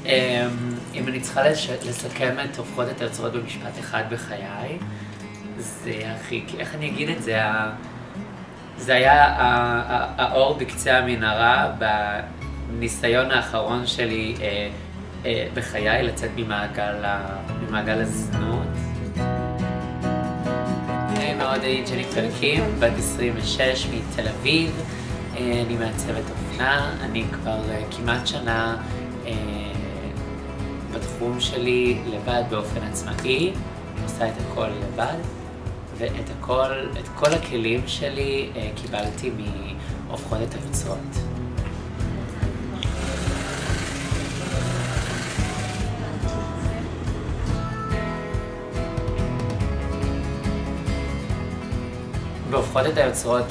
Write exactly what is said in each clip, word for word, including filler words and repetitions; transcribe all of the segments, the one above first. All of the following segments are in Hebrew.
אם אני צריכה לסכם את הופכות את היוצרות במשפט אחד בחיי, זה הכי, איך אני אגיד את זה, זה היה האור בקצה המנהרה בניסיון האחרון שלי בחיי לצאת ממעגל הזנות. נעים מאוד, אני ג'ניפר קים, בת עשרים ושש מתל אביב, אני מעצבת אופנה, אני כבר כמעט שנה בתחום שלי לבד באופן עצמאי, עושה את הכל לבד, ואת הכל, את כל הכלים שלי קיבלתי מהופכות את היוצרות. בהופכות את היוצרות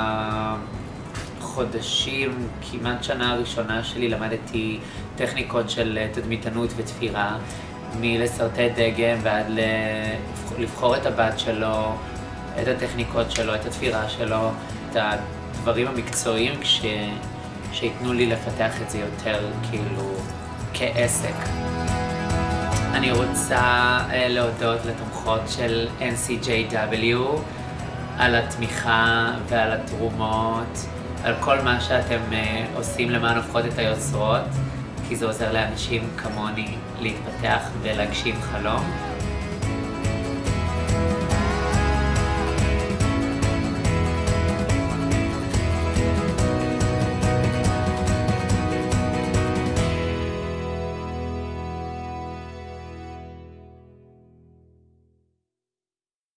בחודשים, כמעט שנה הראשונה שלי, למדתי טכניקות של תדמיתנות ותפירה, מלסרטט דגם ועד לבחור את הבת שלו, את הטכניקות שלו, את התפירה שלו, את הדברים המקצועיים ש... שיתנו לי לפתח את זה יותר כאילו כעסק. אני רוצה להודות לתומכות של אן סי ג'יי דאבליו על התמיכה ועל התרומות, על כל מה שאתם עושים למען הופכות את היוצרות, כי זה עוזר לאנשים כמוני להתפתח ולהגשים חלום.